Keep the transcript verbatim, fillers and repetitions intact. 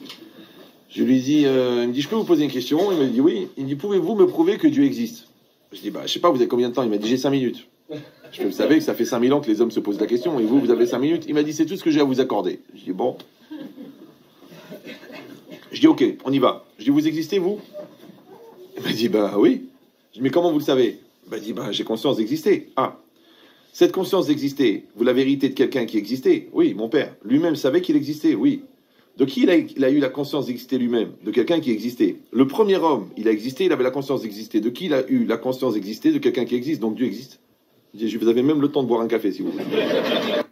Je lui dis, euh, il me dit, je peux vous poser une question? Il m'a dit oui. Il me dit, pouvez-vous me prouver que Dieu existe? Je dis, bah, je sais pas, vous avez combien de temps? Il m'a dit, j'ai cinq minutes. Je fais, vous savez que ça fait cinq mille ans que les hommes se posent la question, et vous, vous avez cinq minutes? Il m'a dit, c'est tout ce que j'ai à vous accorder. Je dis, bon. Je dis, ok, on y va. Je dis, vous existez, vous? Il m'a dit, bah oui. Je dis, mais comment vous le savez? Il m'a dit, bah j'ai conscience d'exister. Ah, cette conscience d'exister, vous l'avez héritée de quelqu'un qui existait? Oui, mon père. Lui-même savait qu'il existait, oui. De qui il a, il a eu la conscience d'exister lui-même? De quelqu'un qui existait. Le premier homme, il a existé, il avait la conscience d'exister. De qui il a eu la conscience d'exister? De quelqu'un qui existe, donc Dieu existe. Je dis, vous avez même le temps de boire un café, si vous voulez.